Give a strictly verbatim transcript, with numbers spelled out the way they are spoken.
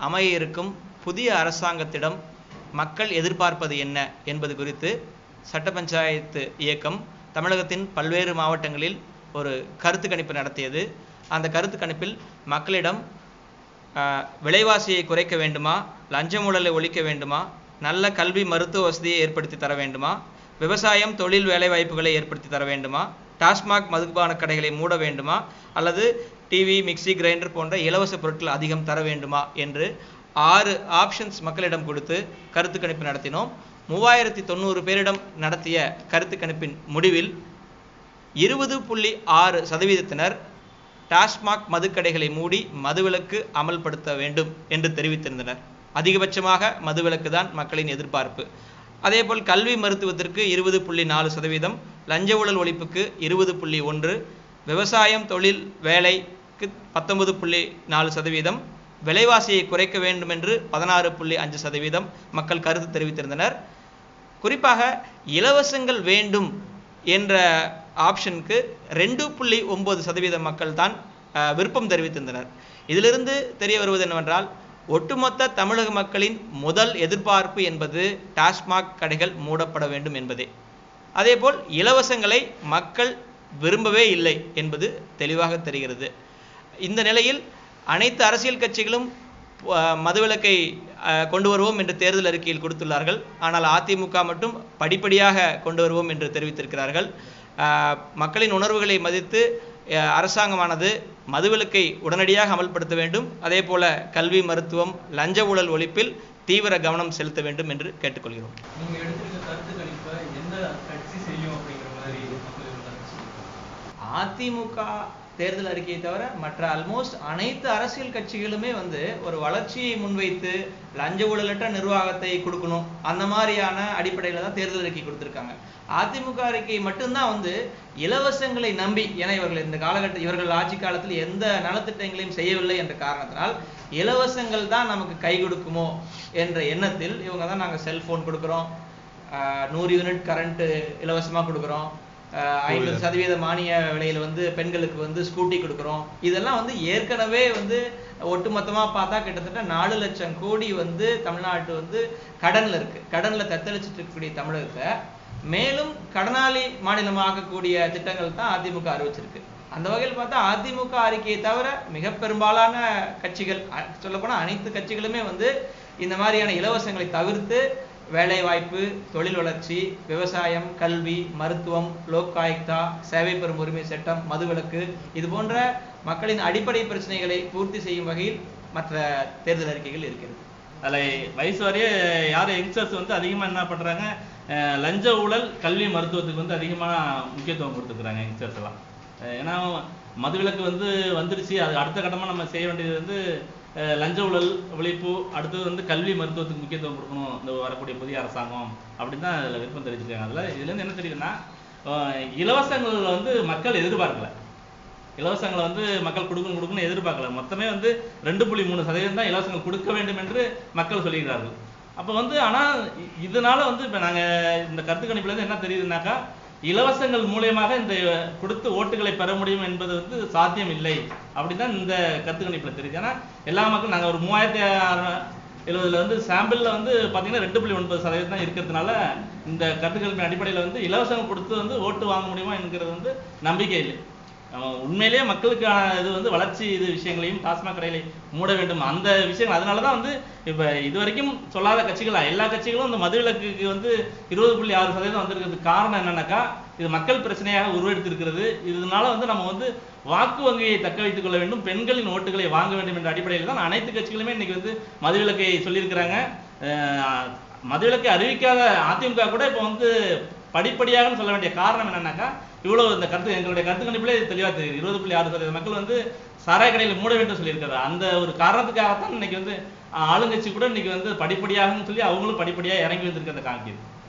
அமைய இருக்கும் புதிய அரசாங்கத்திடம் மக்கள் எதிர்பார்ப்பது என்ன என்பது குறித்து சட்ட பஞ்சாயத்து இயக்கம் தமிழகத்தின் பல்வேறு மாவட்டங்களில் ஒரு கருத்து கணிப்பு நடத்தியது. அந்த கருத்து கணிப்பில் மக்களிடம் விலைவாசியை குறைக்க வேண்டுமா, லஞ்ச ஊழலை ஒழிக்க வேண்டுமா, நல்ல கல்வி மருத்துவ வசதியை ஏற்படுத்தி தர வேண்டுமா, விவசாயம் தொழில் வேலைவாய்ப்புகளை ஏற்படுத்தி தர வேண்டுமா, டாஸ்மாக் மதுபான கடைகளை மூட வேண்டுமா, அல்லது டிவி மிக்சி கிரைண்டர் போன்ற இலவச பொருட்கள் அதிகம் தர வேண்டுமா என்று ஆறு ஆப்ஷன்ஸ் மக்களிடம் கொடுத்து கருத்து கணிப்பு நடத்தினோம். மூவாயிரத்தி தொண்ணூறு பேரிடம் நடத்திய கருத்து கணிப்பின் முடிவில் இருபது புள்ளி ஆறு சதவீதத்தினர் டாஸ்மாக் மதுக்கடைகளை மூடி மதுவிலக்கு அமல்படுத்த வேண்டும் என்று தெரிவித்திருந்தனர். அதிகபட்சமாக மதுவிலக்கு தான் மக்களின் எதிர்பார்ப்பு. அதேபோல் கல்வி மருத்துவத்திற்கு இருபது புள்ளி நாலு சதவீதம், லஞ்ச ஊழல் ஒழிப்புக்கு இருபது புள்ளி ஒன்று, விவசாயம் தொழில் வேலைக்கு பத்தொன்பது புள்ளி நாலு சதவீதம், விலைவாசியை குறைக்க வேண்டும் என்று பதினாறு புள்ளி அஞ்சு சதவீதம் மக்கள் கருத்து தெரிவித்திருந்தனர். குறிப்பாக இலவசங்கள் வேண்டும் என்ற ஆப்ஷனுக்கு ரெண்டு புள்ளி ஒன்பது சதவீத மக்கள் தான் விருப்பம் தெரிவித்திருந்தனர். இதிலிருந்து தெரிய வருவது என்னவென்றால், ஒட்டுமொத்த தமிழக மக்களின் முதல் எதிர்பார்ப்பு என்பது டாஸ்மாக் கடைகள் மூடப்பட வேண்டும் என்பதே. அதேபோல் இலவசங்களை மக்கள் விரும்பவே இல்லை என்பது தெளிவாக தெரிகிறது. இந்த நிலையில் அனைத்து அரசியல் கட்சிகளும் மதுவிலக்கை கொண்டு வருவோம் என்று தேர்தல் அறிக்கையில் கொடுத்துள்ளார்கள். ஆனால் அதிமுக மட்டும் படிப்படியாக கொண்டு வருவோம் என்று தெரிவித்திருக்கிறார்கள். மக்களின் உணர்வுகளை மதித்து அரசாங்கமானது மதுவிலக்கை உடனடியாக அமல்படுத்த வேண்டும். அதே போல கல்வி மருத்துவம் லஞ்ச ஊழல் ஒழிப்பில் தீவிர கவனம் செலுத்த வேண்டும் என்று கேட்டுக்கொள்கிறோம். அதிமுக தேர்தல் அறிக்கையை தவிர மற்ற ஆல்மோஸ்ட் அனைத்து அரசியல் கட்சிகளுமே வந்து ஒரு வளர்ச்சியை முன்வைத்து லஞ்ச ஊழலற்ற நிர்வாகத்தை கொடுக்கணும் அந்த மாதிரியான அடிப்படையில் தான் தேர்தல் அறிக்கை கொடுத்துருக்காங்க. அதிமுக அறிக்கை மட்டும்தான் வந்து இலவசங்களை நம்பி, ஏன்னா இவர்கள் இந்த காலகட்ட இவர்கள் ஆட்சி காலத்தில் எந்த நலத்திட்டங்களையும் செய்யவில்லை என்ற காரணத்தினால் இலவசங்கள் தான் நமக்கு கை கொடுக்குமோ என்ற எண்ணத்தில் இவங்க தான் நாங்கள் செல்போன் கொடுக்குறோம், நூறு யூனிட் கரண்ட் இலவசமாக கொடுக்குறோம், ஐம்பது சதவீத மானிய விலையில் வந்து பெண்களுக்கு வந்து ஸ்கூட்டி கொடுக்குறோம். இதெல்லாம் வந்து ஏற்கனவே வந்து ஒட்டுமொத்தமாக பார்த்தா கிட்டத்தட்ட நாலு லட்சம் கோடி வந்து தமிழ்நாட்டு வந்து கடனில் இருக்குது. கடனில் தத்தளிச்சுட்டு இருக்கக்கூடிய தமிழகத்தை மேலும் கடனாளி மாநிலமாகக்கூடிய திட்டங்கள் தான் அதிமுக அறிவிச்சிருக்கு. அந்த வகையில் பார்த்தா அதிமுக அறிக்கையை தவிர மிக பெரும்பாலான கட்சிகள், சொல்லப்போனால் அனைத்து கட்சிகளுமே வந்து இந்த மாதிரியான இலவசங்களை தவிர்த்து வேலைவாய்ப்பு, தொழில் வளர்ச்சி, விவசாயம், கல்வி, மருத்துவம், லோக் ஆயுக்தா, சேவை பெறும் உரிமை சட்டம், மதுவிலக்கு, இது போன்ற மக்களின் அடிப்படை பிரச்சனைகளை பூர்த்தி செய்யும் வகையில் மற்ற தேர்தல் அறிக்கைகள் இருக்கிறது. அதில் வயசு வரைய யார் யங்ஸ்டர்ஸ் வந்து அதிகமாக என்ன பண்ணுறாங்க, லஞ்ச ஊழல் கல்வி மருத்துவத்துக்கு வந்து அதிகமாக முக்கியத்துவம் கொடுத்துக்கிறாங்க யங்ஸ்டர்ஸ் எல்லாம். ஏன்னா மதுவிலக்கு வந்து வந்துருச்சு, அது அடுத்த கட்டமாக நம்ம செய்ய வேண்டியது வந்து லஞ்ச ஊழல் ஒழிப்பு, அடுத்தது வந்து கல்வி மருத்துவத்துக்கு முக்கியத்துவம் கொடுக்கணும் இந்த வரக்கூடிய புதிய அரசாங்கம் அப்படின்னு தான் அதில் விருப்பம் தெரிவிச்சிருக்காங்க. அதில் இதுலேருந்து என்ன தெரியுதுன்னா, இலவசங்கள் வந்து மக்கள் எதிர்பார்க்கல, இலவசங்களை வந்து மக்கள் கொடுக்கணும் கொடுக்கணும்னு எதிர்பார்க்கல. மொத்தமே வந்து ரெண்டு புள்ளி மூணு சதவீதம் தான் இலவசங்கள் கொடுக்க வேண்டும் என்று மக்கள் சொல்லியிருக்கிறார்கள். அப்போ வந்து ஆனால் இதனால வந்து இப்போ நாங்கள் இந்த கருத்து கணிப்புலேருந்து என்ன தெரியுதுனாக்கா, இலவசங்கள் மூலியமாக இந்த கொடுத்து ஓட்டுகளை பெற முடியும் என்பது வந்து சாத்தியம் இல்லை அப்படின்னு தான் இந்த கருத்து கணிப்பில் தெரியுது. ஏன்னா எல்லா மக்களும் நாங்கள் ஒரு மூவாயிரத்தி எழுபதுல வந்து சாம்பிளில் வந்து பார்த்தீங்கன்னா ரெண்டு புள்ளி ஒன்பது சதவீதம் தான் இருக்கிறதுனால இந்த கருத்து கணிப்பின் அடிப்படையில் வந்து இலவசங்கள் கொடுத்து வந்து ஓட்டு வாங்க முடியுமா என்கிறது வந்து நம்பிக்கை இல்லை. உண்மையிலேயே மக்களுக்கான இது வந்து வளர்ச்சி இது விஷயங்களையும் டாஸ்மாக் கடைகளை மூட வேண்டும் அந்த விஷயங்கள். அதனால தான் வந்து இப்போ இது வரைக்கும் சொல்லாத கட்சிகள் எல்லா கட்சிகளும் இந்த மதுவிலக்குக்கு வந்து இருபது புள்ளி ஆறு சதவீதம் வந்திருக்கிறதுக்கு காரணம் என்னன்னாக்கா, இது மக்கள் பிரச்சனையாக உருவெடுத்திருக்கிறது. இதனால வந்து நம்ம வந்து வாக்கு வங்கியை தக்க வைத்துக் கொள்ள வேண்டும், பெண்களின் ஓட்டுகளை வாங்க வேண்டும் என்ற அடிப்படையில் தான் அனைத்து கட்சிகளுமே இன்னைக்கு வந்து மதுவிலக்கை சொல்லியிருக்கிறாங்க. மதுவிலக்கை அறிவிக்காத அதிமுக கூட இப்போ வந்து படிப்படியாக சொல்ல வேண்டிய காரணம் என்னன்னாக்கா, இவ்வளவு இந்த கருத்து எங்களுடைய கருத்து கணிப்பிலே தெளிவாக தெரியுது. இருபது புள்ளி ஆறு சதவீத மக்கள் வந்து சாராய கடையில் மூட வேண்டும் சொல்லியிருக்காரு. அந்த ஒரு காரணத்துக்காகத்தான் இன்னைக்கு வந்து ஆளுங்கட்சி கூட இன்னைக்கு வந்து படிப்படியாகன்னு சொல்லி அவங்களும் படிப்படியாக இறங்கி வந்திருக்கிறத காமிக்குது.